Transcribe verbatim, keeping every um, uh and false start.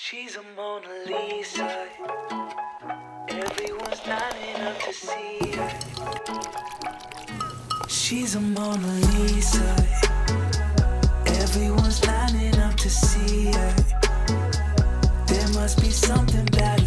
She's a Mona Lisa. Everyone's lining up to see her. She's a Mona Lisa. Everyone's lining up to see her. There must be something bad